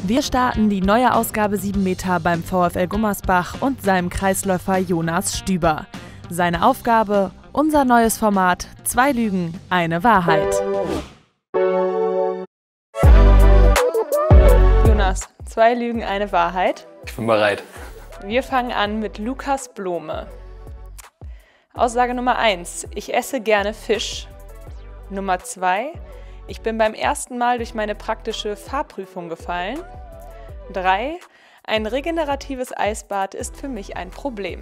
Wir starten die neue Ausgabe 7 Meter beim VfL Gummersbach und seinem Kreisläufer Jonas Stüber. Seine Aufgabe, unser neues Format, 2 Lügen, eine Wahrheit. Jonas, 2 Lügen, eine Wahrheit. Ich bin bereit. Wir fangen an mit Lukas Blome. Aussage Nummer 1, ich esse gerne Fisch. Nummer 2, ich bin beim ersten Mal durch meine praktische Fahrprüfung gefallen. 3, ein regeneratives Eisbad ist für mich ein Problem.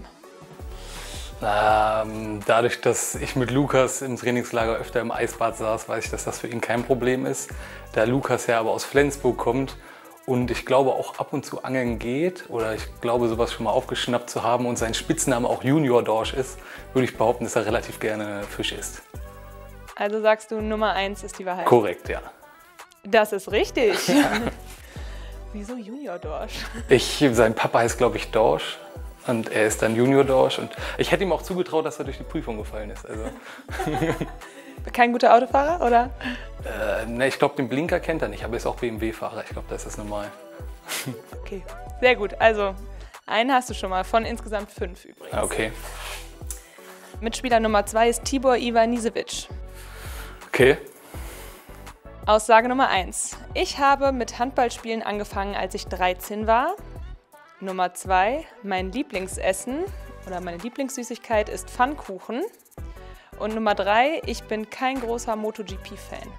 Dadurch, dass ich mit Lukas im Trainingslager öfter im Eisbad saß, weiß ich, dass das für ihn kein Problem ist. Da Lukas ja aber aus Flensburg kommt und ich glaube auch ab und zu angeln geht oder ich glaube sowas schon mal aufgeschnappt zu haben und sein Spitzname auch Junior Dorsch ist, würde ich behaupten, dass er relativ gerne Fisch isst. Also sagst du, Nummer 1 ist die Wahrheit? Korrekt, ja. Das ist richtig. Ja. Wieso Junior Dorsch? Sein Papa heißt, glaube ich, Dorsch und er ist dann Junior Dorsch. Und ich hätte ihm auch zugetraut, dass er durch die Prüfung gefallen ist. Also. Kein guter Autofahrer, oder? Ne, ich glaube, den Blinker kennt er nicht, aber er ist auch BMW-Fahrer. Ich glaube, das ist normal. Okay, sehr gut. Also, einen hast du schon mal, von insgesamt 5 übrigens. Okay. Mitspieler Nummer 2 ist Tibor Ivanisevic. Okay. Aussage Nummer 1. Ich habe mit Handballspielen angefangen, als ich 13 war. Nummer 2. Mein Lieblingsessen oder meine Lieblingssüßigkeit ist Pfannkuchen. Und Nummer 3. Ich bin kein großer MotoGP-Fan.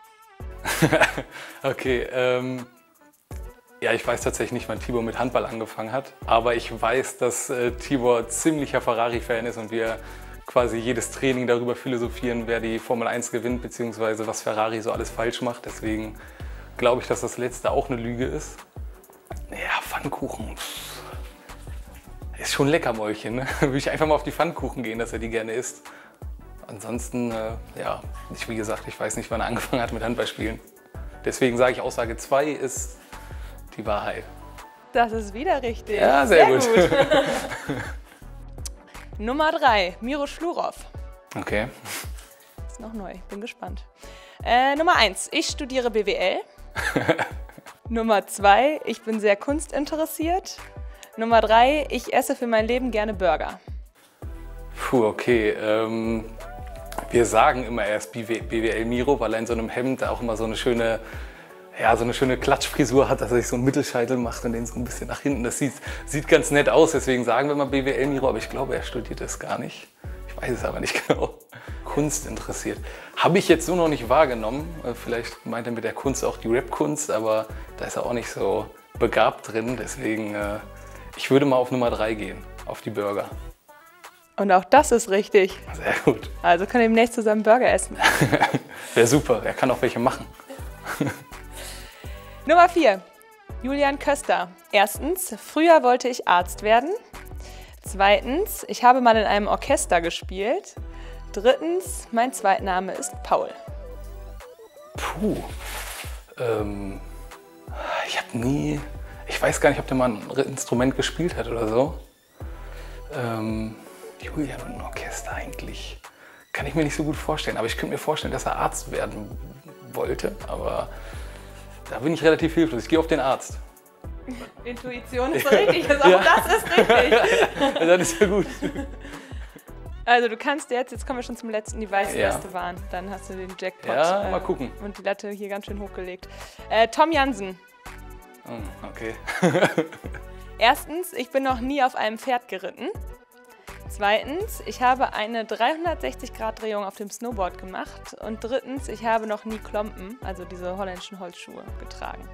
Okay, ja, ich weiß tatsächlich nicht, wann Tibor mit Handball angefangen hat. Aber ich weiß, dass Tibor ziemlicher Ferrari-Fan ist und wir quasi jedes Training darüber philosophieren, wer die Formel 1 gewinnt, beziehungsweise was Ferrari so alles falsch macht. Deswegen glaube ich, dass das letzte auch eine Lüge ist. Ja, Pfannkuchen. Ist schon lecker, Mäulchen. Ne? Würde ich einfach mal auf die Pfannkuchen gehen, dass er die gerne isst. Ansonsten, ja, wie gesagt, ich weiß nicht, wann er angefangen hat mit Handballspielen. Deswegen sage ich, Aussage 2 ist die Wahrheit. Das ist wieder richtig. Ja, sehr gut. Nummer 3, Miro Schlurov. Okay. Ist noch neu, bin gespannt. Nummer 1, ich studiere BWL. Nummer 2, ich bin sehr kunstinteressiert. Nummer 3, ich esse für mein Leben gerne Burger. Puh, okay. Wir sagen immer erst BWL Miro, weil er in so einem Hemd auch immer so eine schöne Klatschfrisur hat, dass er sich so einen Mittelscheitel macht und den so ein bisschen nach hinten. Das sieht ganz nett aus, deswegen sagen wir mal BWL Miro, aber ich glaube, er studiert das gar nicht. Ich weiß es aber nicht genau. Kunst interessiert. Habe ich jetzt so noch nicht wahrgenommen. Vielleicht meint er mit der Kunst auch die Rap-Kunst, aber da ist er auch nicht so begabt drin. Deswegen, ich würde mal auf Nummer 3 gehen, auf die Burger. Und auch das ist richtig. Sehr gut. Also können wir demnächst zusammen Burger essen. Wäre super, er kann auch welche machen. Nummer 4, Julian Köster. Erstens, früher wollte ich Arzt werden. Zweitens, ich habe mal in einem Orchester gespielt. Drittens, mein Zweitname ist Paul. Puh, ich weiß gar nicht, ob der mal ein Instrument gespielt hat oder so. Julian und ein Orchester eigentlich, kann ich mir nicht so gut vorstellen. Aber ich könnte mir vorstellen, dass er Arzt werden wollte, aber da bin ich relativ hilflos. Ich gehe auf den Arzt. Intuition ist richtig, also auch das ist richtig. Das ist ja gut. Also du kannst jetzt kommen wir schon zum letzten, die weiße Weste wahren. Dann hast du den Jackpot. Ja, mal gucken. Und die Latte hier ganz schön hochgelegt. Tom Jansen. Okay. Erstens, ich bin noch nie auf einem Pferd geritten. Zweitens, ich habe eine 360-Grad-Drehung auf dem Snowboard gemacht. Und drittens, ich habe noch nie Klompen, also diese holländischen Holzschuhe, getragen.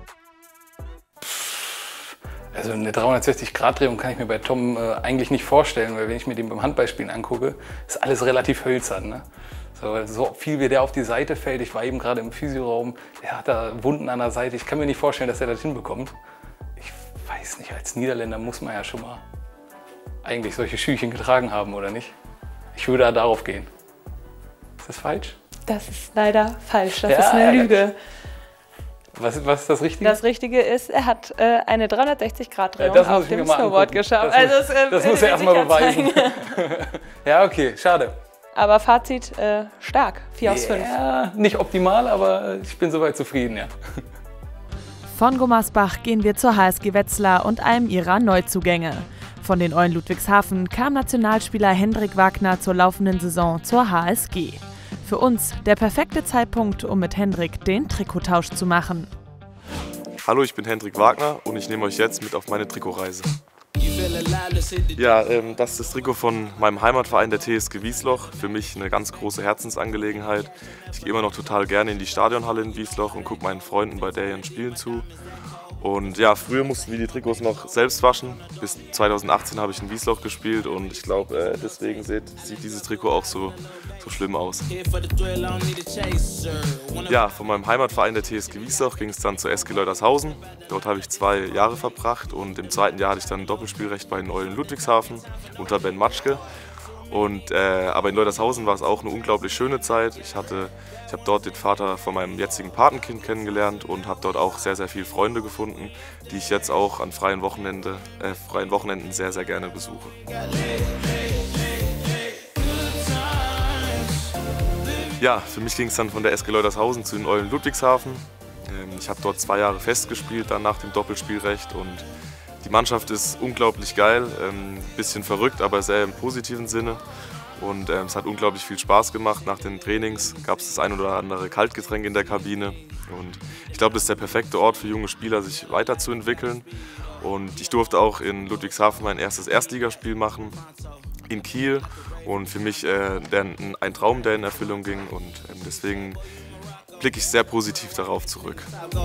Also eine 360-Grad-Drehung kann ich mir bei Tom eigentlich nicht vorstellen, weil wenn ich mir den beim Handballspielen angucke, ist alles relativ hölzern. Ne? So viel wie der auf die Seite fällt, ich war eben gerade im Physioraum, der hat da Wunden an der Seite, ich kann mir nicht vorstellen, dass er das hinbekommt. Ich weiß nicht, als Niederländer muss man ja schon mal eigentlich solche Schüchen getragen haben, oder nicht? Ich würde da darauf gehen. Ist das falsch? Das ist leider falsch, das ist eine Lüge. Was ist das Richtige? Das Richtige ist, er hat eine 360-Grad-Drehung auf dem Snowboard geschafft. Das muss er erstmal beweisen. Ja, okay, schade. Aber Fazit, stark, 4 aus 5. Ja, nicht optimal, aber ich bin soweit zufrieden, ja. Von Gummersbach gehen wir zur HSG Wetzlar und einem ihrer Neuzugänge. Von den Eulen Ludwigshafen kam Nationalspieler Hendrik Wagner zur laufenden Saison zur HSG. Für uns der perfekte Zeitpunkt, um mit Hendrik den Trikottausch zu machen. Hallo, ich bin Hendrik Wagner und ich nehme euch jetzt mit auf meine Trikotreise. Ja, das ist das Trikot von meinem Heimatverein, der TSG Wiesloch. Für mich eine ganz große Herzensangelegenheit. Ich gehe immer noch total gerne in die Stadionhalle in Wiesloch und gucke meinen Freunden bei deren Spielen zu. Und ja, früher mussten wir die Trikots noch selbst waschen. Bis 2018 habe ich in Wiesloch gespielt und ich glaube, deswegen sieht dieses Trikot auch so schlimm aus. Ja, von meinem Heimatverein, der TSG Wiesloch, ging es dann zur SG Leutershausen. Dort habe ich 2 Jahre verbracht und im zweiten Jahr hatte ich dann ein Doppelspielrecht bei den Eulen Ludwigshafen unter Ben Matschke. Aber in Leutershausen war es auch eine unglaublich schöne Zeit. Ich habe dort den Vater von meinem jetzigen Patenkind kennengelernt und habe dort auch sehr, sehr viele Freunde gefunden, die ich jetzt auch an freien Wochenenden sehr, sehr gerne besuche. Ja, für mich ging es dann von der SG Leutershausen zu den Eulen Ludwigshafen. Ich habe dort 2 Jahre festgespielt, dann nach dem Doppelspielrecht, und die Mannschaft ist unglaublich geil, ein bisschen verrückt, aber sehr im positiven Sinne. Und es hat unglaublich viel Spaß gemacht. Nach den Trainings gab es das ein oder andere Kaltgetränk in der Kabine. Und ich glaube, das ist der perfekte Ort für junge Spieler, sich weiterzuentwickeln. Und ich durfte auch in Ludwigshafen mein erstes Erstligaspiel machen, in Kiel. Und für mich ein Traum, der in Erfüllung ging. Und deswegen blicke ich sehr positiv darauf zurück.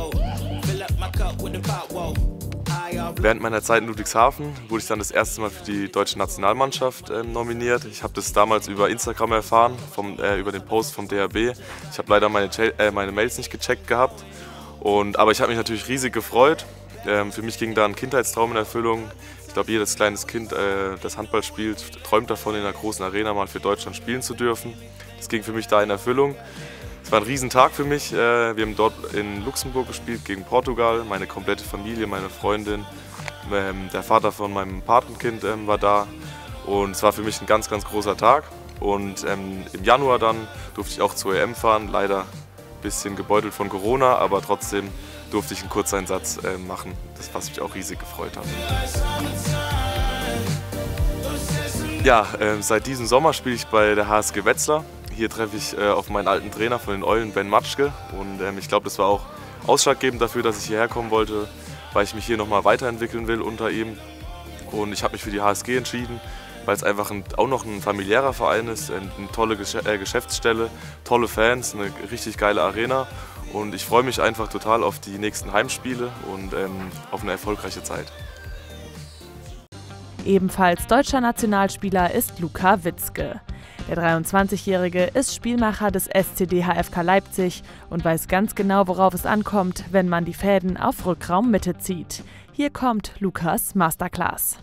Während meiner Zeit in Ludwigshafen wurde ich dann das erste Mal für die deutsche Nationalmannschaft nominiert. Ich habe das damals über Instagram erfahren, über den Post vom DHB. Ich habe leider meine Mails nicht gecheckt gehabt, aber ich habe mich natürlich riesig gefreut. Für mich ging da ein Kindheitstraum in Erfüllung. Ich glaube, jedes kleines Kind, das Handball spielt, träumt davon, in einer großen Arena mal für Deutschland spielen zu dürfen. Das ging für mich da in Erfüllung. Es war ein Riesentag für mich. Wir haben dort in Luxemburg gespielt gegen Portugal. Meine komplette Familie, meine Freundin, der Vater von meinem Patenkind war da. Und es war für mich ein ganz, ganz großer Tag. Und im Januar dann durfte ich auch zur EM fahren. Leider ein bisschen gebeutelt von Corona, aber trotzdem durfte ich einen Kurzeinsatz machen, was mich auch riesig gefreut hat. Ja, seit diesem Sommer spiele ich bei der HSG Wetzlar. Hier treffe ich auf meinen alten Trainer von den Eulen, Ben Matschke. Und ich glaube, das war auch ausschlaggebend dafür, dass ich hierher kommen wollte, weil ich mich hier nochmal weiterentwickeln will unter ihm. Und ich habe mich für die HSG entschieden, weil es einfach auch noch ein familiärer Verein ist, eine tolle Geschäftsstelle, tolle Fans, eine richtig geile Arena. Und ich freue mich einfach total auf die nächsten Heimspiele und auf eine erfolgreiche Zeit. Ebenfalls deutscher Nationalspieler ist Luka Witzke. Der 23-Jährige ist Spielmacher des SCD HFK Leipzig und weiß ganz genau, worauf es ankommt, wenn man die Fäden auf Rückraummitte zieht. Hier kommt Lukas Masterclass.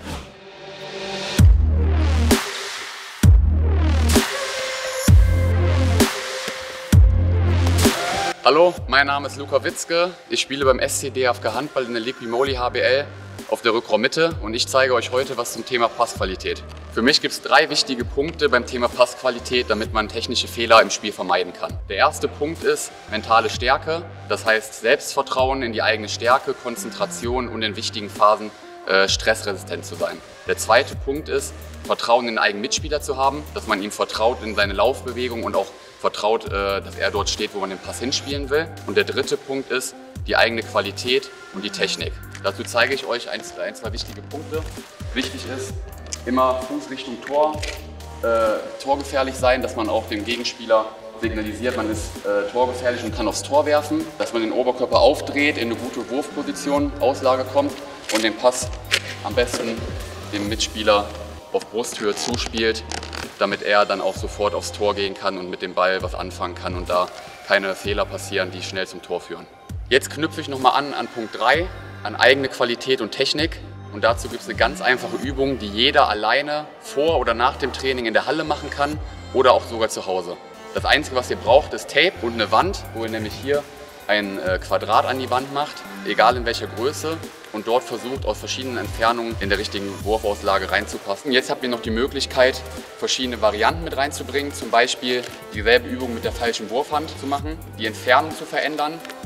Hallo, mein Name ist Luka Witzke. Ich spiele beim SCD HFK Handball in der Liquimoli HBL auf der Rückraummitte und ich zeige euch heute was zum Thema Passqualität. Für mich gibt es 3 wichtige Punkte beim Thema Passqualität, damit man technische Fehler im Spiel vermeiden kann. Der erste Punkt ist mentale Stärke, das heißt Selbstvertrauen in die eigene Stärke, Konzentration und in wichtigen Phasen stressresistent zu sein. Der zweite Punkt ist Vertrauen in den eigenen Mitspieler zu haben, dass man ihm vertraut in seine Laufbewegung und auch vertraut, dass er dort steht, wo man den Pass hinspielen will. Und der dritte Punkt ist die eigene Qualität und die Technik. Dazu zeige ich euch ein, zwei wichtige Punkte. Wichtig ist, immer Fuß Richtung Tor, torgefährlich sein, dass man auch dem Gegenspieler signalisiert, man ist torgefährlich und kann aufs Tor werfen, dass man den Oberkörper aufdreht, in eine gute Wurfposition, Auslage kommt und den Pass am besten dem Mitspieler auf Brusthöhe zuspielt, damit er dann auch sofort aufs Tor gehen kann und mit dem Ball was anfangen kann und da keine Fehler passieren, die schnell zum Tor führen. Jetzt knüpfe ich nochmal an Punkt 3, an eigene Qualität und Technik. Und dazu gibt es eine ganz einfache Übung, die jeder alleine vor oder nach dem Training in der Halle machen kann oder auch sogar zu Hause. Das Einzige, was ihr braucht, ist Tape und eine Wand, wo ihr nämlich hier ein Quadrat an die Wand macht, egal in welcher Größe, und dort versucht, aus verschiedenen Entfernungen in der richtigen Wurfauslage reinzupassen. Jetzt habt ihr noch die Möglichkeit, verschiedene Varianten mit reinzubringen, zum Beispiel dieselbe Übung mit der falschen Wurfhand zu machen, die Entfernung zu verändern,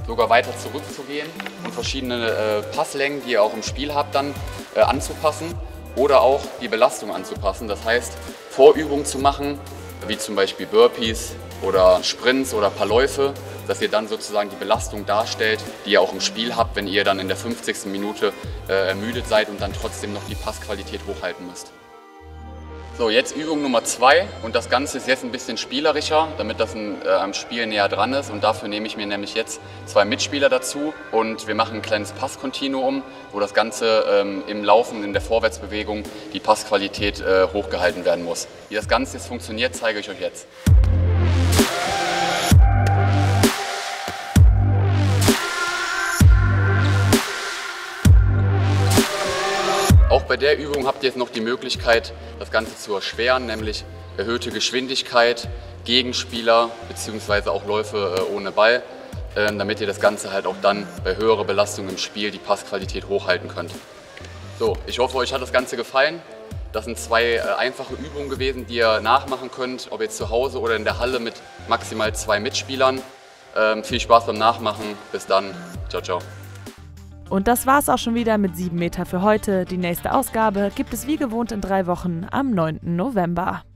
sogar weiter zurückzugehen und verschiedene Passlängen, die ihr auch im Spiel habt, dann anzupassen oder auch die Belastung anzupassen. Das heißt, Vorübungen zu machen, wie zum Beispiel Burpees oder Sprints oder ein paar Läufe, dass ihr dann sozusagen die Belastung darstellt, die ihr auch im Spiel habt, wenn ihr dann in der 50. Minute ermüdet seid und dann trotzdem noch die Passqualität hochhalten müsst. So, jetzt Übung Nummer 2 und das Ganze ist jetzt ein bisschen spielerischer, damit das am Spiel näher dran ist und dafür nehme ich mir nämlich jetzt 2 Mitspieler dazu und wir machen ein kleines Passkontinuum, wo das Ganze im Laufen, in der Vorwärtsbewegung die Passqualität hochgehalten werden muss. Wie das Ganze jetzt funktioniert, zeige ich euch jetzt. Auch bei der Übung habt ihr jetzt noch die Möglichkeit, das Ganze zu erschweren, nämlich erhöhte Geschwindigkeit, Gegenspieler bzw. auch Läufe ohne Ball, damit ihr das Ganze halt auch dann bei höherer Belastung im Spiel die Passqualität hochhalten könnt. So, ich hoffe, euch hat das Ganze gefallen. Das sind 2 einfache Übungen gewesen, die ihr nachmachen könnt, ob jetzt zu Hause oder in der Halle mit maximal 2 Mitspielern. Viel Spaß beim Nachmachen. Bis dann. Ciao, ciao. Und das war's auch schon wieder mit 7 Meter für heute. Die nächste Ausgabe gibt es wie gewohnt in 3 Wochen am 9. November.